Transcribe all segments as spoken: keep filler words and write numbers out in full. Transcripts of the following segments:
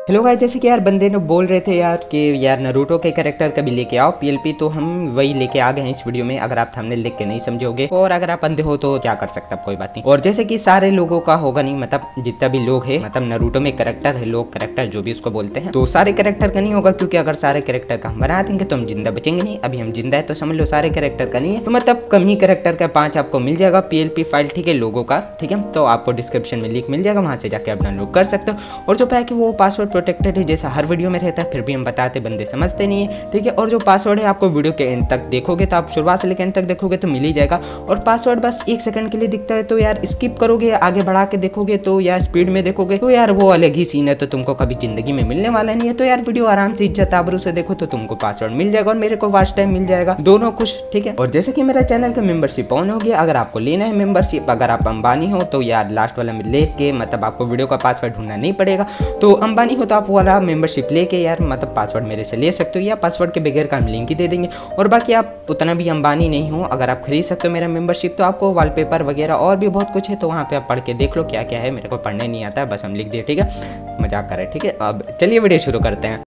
Hello guys, जैसे कि यार बंदे ने बोल रहे थे यार कि यार नारुतो के कैरेक्टर कभी लेके आओ पीएलपी, तो हम वही लेके आ गए हैं इस वीडियो में। अगर आप थंबनेल देख के नहीं समझोगे और अगर आप अंधे हो तो क्या कर सकते हैं, कोई बात नहीं। और जैसे कि सारे लोगों का होगा नहीं, मतलब जितना भी लोग है, मतलब नारुतो में कैरेक्टर है, लोग कैरेक्टर जो भी उसको बोलते हैं, तो सारे कैरेक्टर का नहीं होगा, क्योंकि अगर सारे कैरेक्टर का हम बना देंगे तो हम जिंदा बचेंगे नहीं। अभी हम जिंदा है तो समझ लो सारे कैरेक्टर का नहीं है, तो मतलब कम ही कैरेक्टर का पांच आपको मिल जाएगा पीएलपी फाइल, ठीक है, लोगों का, ठीक है। तो आपको डिस्क्रिप्शन में लिंक मिल जाएगा, वहां से जाके आप डाउनलोड कर सकते हो। और जो पैक है वो पासवर्ड प्रोटेक्टेड है, जैसा हर वीडियो में रहता है, फिर भी हम बताते बंदे समझते नहीं है, ठीक है। और जो पासवर्ड है आपको वीडियो के एंड तक देखोगे तो आप शुरुआत से लेकर एंड तक देखोगे तो मिल ही जाएगा। और पासवर्ड बस एक सेकंड के लिए दिखता है, तो यार स्किप करोगे, आगे बढ़ा के देखोगे तो यार स्पीड में देखोगे तो यार वो अलग ही सीन है, तो तुमको कभी जिंदगी में मिलने वाला नहीं है। तो यार वीडियो आराम से इज्जत आबरू से देखो तो तुमको पासवर्ड मिल जाएगा और मेरे को वॉच टाइम मिल जाएगा, दोनों खुश, ठीक है। और जैसे कि मेरा चैनल का मेंबरशिप ऑन हो गया, अगर आपको लेना है मेंबरशिप, अगर आप अंबानी हो तो यार लास्ट वाला में लेके, मतलब आपको वीडियो का पासवर्ड ढूंढना नहीं पड़ेगा। तो अंबानी हो तो आप वाला मेंबरशिप लेके यार मतलब पासवर्ड मेरे से ले सकते हो, या पासवर्ड के बगैर का हम लिंक ही दे देंगे। और बाकी आप उतना भी अंबानी नहीं हो, अगर आप खरीद सकते हो मेरा मेंबरशिप तो आपको वॉलपेपर वगैरह और भी बहुत कुछ है, तो वहाँ पे आप पढ़ के देख लो क्या क्या है। मेरे को पढ़ने नहीं आता है, बस हम लिख दिए, ठीक है, मजाक कर रहे, ठीक है। अब चलिए वीडियो शुरू करते हैं।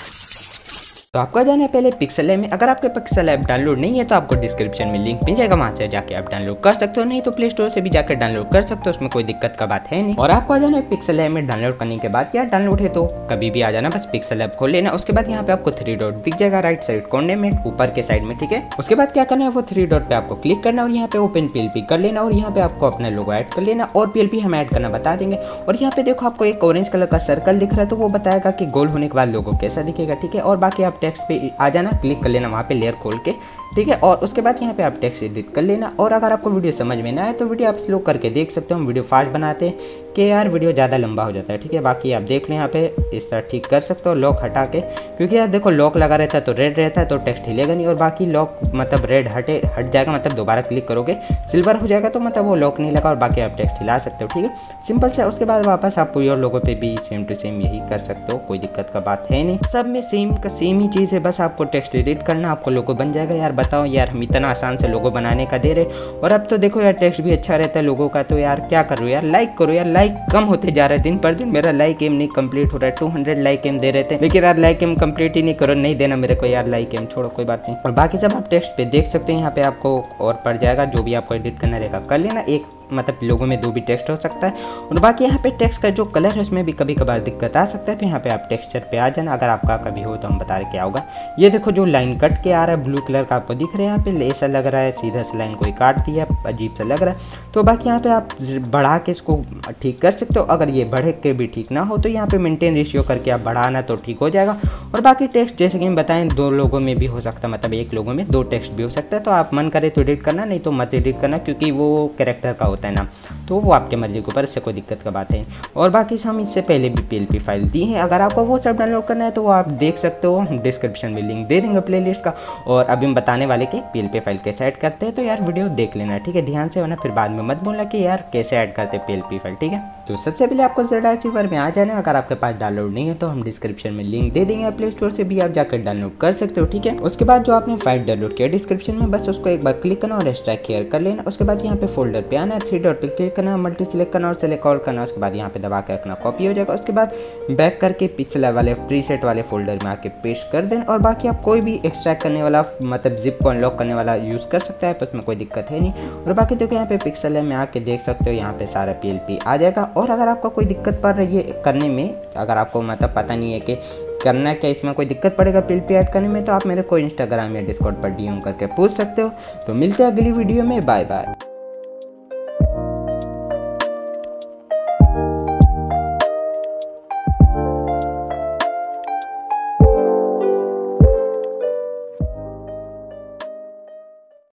तो आपको जाना है पहले पिक्सल ऐप में। अगर आपके पिक्सल ऐप डाउनलोड नहीं है तो आपको डिस्क्रिप्शन में लिंक मिल जाएगा, वहां से जाके आप डाउनलोड कर सकते हो, नहीं तो प्ले स्टोर से भी जाकर डाउनलोड कर सकते हो, उसमें कोई दिक्कत का बात है नहीं। और आपको आ जाना है पिक्सल ऐप में। डाउनलोड करने के बाद यार डाउनलोड है तो कभी भी आ जाना, बस पिक्सल ऐप खोल लेना। उसके बाद यहाँ पे आपको थ्री डॉट दिख जाएगा राइट साइड कोने में ऊपर के साइड में, ठीक है। उसके बाद क्या करना है, वो थ्री डॉट पे आपको क्लिक करना और यहाँ पे ओपन पीएलपी कर लेना और यहाँ पे आपको अपना लोगो ऐड कर लेना और पीएलपी हम ऐड करना बता देंगे। और यहाँ पे देखो आपको एक ऑरेंज कलर का सर्कल दिख रहा है, तो वो बताएगा कि गोल होने के बाद लोगो कैसा दिखेगा, ठीक है। और बाकी आप टेक्स्ट पे आ जाना, क्लिक कर लेना वहाँ पे लेयर खोल के, ठीक है। और उसके बाद यहाँ पे आप टेक्स्ट एडिट कर लेना। और अगर आपको वीडियो समझ में ना आए तो वीडियो आप स्लो करके देख सकते हो, हम वीडियो फास्ट बनाते हैं कि यार वीडियो ज़्यादा लंबा हो जाता है, ठीक है। बाकी आप देख लें यहाँ पे इस तरह ठीक कर सकते हो लॉक हटा के, क्योंकि यार देखो लॉक लगा रहता है तो रेड रहता है तो टेक्स्ट हिलेगा नहीं, और बाकी लॉक मतलब रेड हटे हट जाएगा, मतलब दोबारा क्लिक करोगे सिल्वर हो जाएगा, तो मतलब वो लॉक नहीं लगा और बाकी आप टेक्स्ट हिला सकते हो, ठीक है, सिंपल से। उसके बाद वापस आप योर लोगों पे भी सेम टू सेम यही कर सकते हो, कोई दिक्कत का बात है नहीं, सब में सेम का सेम ही चीज़ है, बस आपको टेक्स्ट एडिट करना, आपको लोगो बन जाएगा। यार बताओ यार, हम इतना आसान से लोगो बनाने का दे रहे, और अब तो देखो यार टेक्स्ट भी अच्छा रहता है लोगों का, तो यार क्या करो यार, लाइक करो यार, लाइक कम होते जा रहा है दिन पर दिन, मेरा लाइक एम नहीं कंप्लीट हो रहा है, टू हंड्रेड लाइक एम दे रहे थे, लेकिन यार लाइक एम कंप्लीट ही नहीं करो, नहीं देना मेरे को यार लाइक एम, छोड़ो कोई बात नहीं। और बाकी जब आप टेक्स्ट पे देख सकते हैं यहाँ पे आपको और पड़ जाएगा, जो भी आपको एडिट करना रहेगा कर लेना, एक मतलब लोगों में दो भी टेक्स्ट हो सकता है। और बाकी यहाँ पे टेक्स्ट का जो कलर है उसमें भी कभी कभार दिक्कत आ सकता है, तो यहाँ पे आप टेक्सचर पे आ जाना, अगर आपका कभी हो तो हम बता रहे क्या होगा। ये देखो जो लाइन कट के आ रहा है ब्लू कलर का आपको दिख रहा है, यहाँ पे ऐसा लग रहा है सीधा सा लाइन कोई काट दिया, अजीब सा लग रहा है। तो बाकी यहाँ पे आप बढ़ा के इसको ठीक कर सकते हो, अगर ये बढ़े के भी ठीक ना हो तो यहाँ पे मेंटेन रेशियो करके आप बढ़ाना तो ठीक हो जाएगा। और बाकी टेक्स्ट जैसे कि हम बताएं दो लोगों में भी हो सकता है, मतलब एक लोगों में दो टेक्स्ट भी हो सकता है, तो आप मन करे तो एडिट करना, नहीं तो मत एडिट करना, क्योंकि वो कैरेक्टर का होता है ना, तो वो आपके मर्जी के ऊपर, इससे कोई दिक्कत का बात है। और बाकी हम इससे पहले भी पीएलपी फाइल दी है, अगर आपको वो सब डाउनलोड करना है तो वो आप देख सकते हो, डिस्क्रिप्शन में लिंक दे देंगे प्लेलिस्ट का। और अभी हम बताने वाले कि पीएलपी फाइल कैसे ऐड करते हैं, तो यार वीडियो देख लेना, ठीक है, ध्यान से, वरना फिर बाद में मत बोलना कि यार कैसे ऐड करते हैं पीएलपी फाइल, ठीक है। तो सबसे पहले आपको ज़ेड आर्चिवर में आ जाना है, अगर आपके पास डाउनलोड नहीं है तो हम डिस्क्रिप्शन में लिंक दे देंगे, प्ले स्टोर से भी आप जाकर डाउनलोड कर सकते हो, ठीक है। उसके बाद जो आपने फाइल डाउनलोड किया डिस्क्रिप्शन में, बस उसको एक बार क्लिक करना और एक्सट्रैक्ट केयर कर लेना। उसके बाद यहाँ पे फोल्डर पे आना है, थ्री डॉट पे क्लिक करना, मल्टी सिलेक्ट करना और सेलेक्ट ऑल करना, उसके बाद यहाँ पे दबा के रखना, कॉपी हो जाएगा। उसके बाद बैक करके पिक्सल वाले प्रीसेट वाले फोल्डर में आके पेस्ट कर देना। और बाकी आप कोई भी एक्सट्रैक्ट करने वाला मतलब जिप को अनलॉक करने वाला यूज़ कर सकता है, तो उसमें कोई दिक्कत है नहीं। और बाकी देखो यहाँ पे पिक्सल में आके देख सकते हो, यहाँ पे सारा पीएलपी आ जाएगा। और अगर आपका कोई दिक्कत पड़ रही है करने में, अगर आपको मतलब पता नहीं है कि करना क्या, इसमें कोई दिक्कत पड़ेगा पीएलपी ऐड करने में, तो आप मेरे को इंस्टाग्राम या डिस्कॉर्ड पर डीएम करके पूछ सकते हो। तो मिलते हैं अगली वीडियो में, बाय बाय।